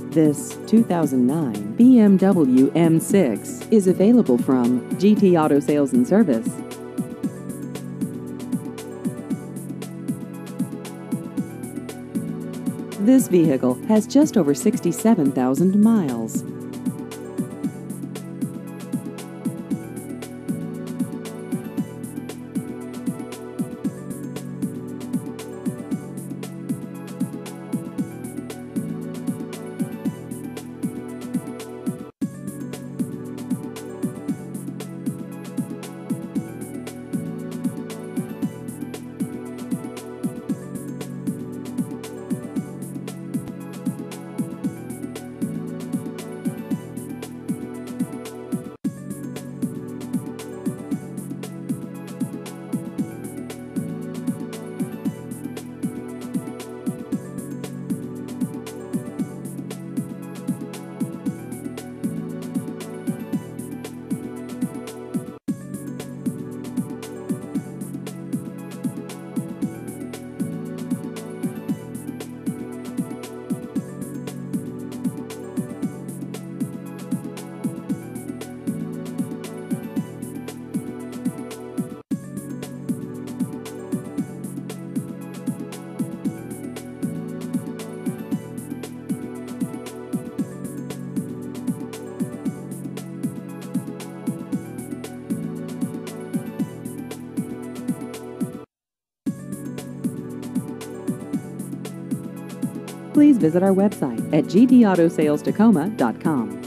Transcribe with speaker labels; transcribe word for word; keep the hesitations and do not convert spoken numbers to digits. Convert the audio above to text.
Speaker 1: This two thousand nine B M W M six is available from G T Auto Sales and Service. This vehicle has just over sixty-seven thousand miles. Please visit our website at g t auto sales tacoma dot com.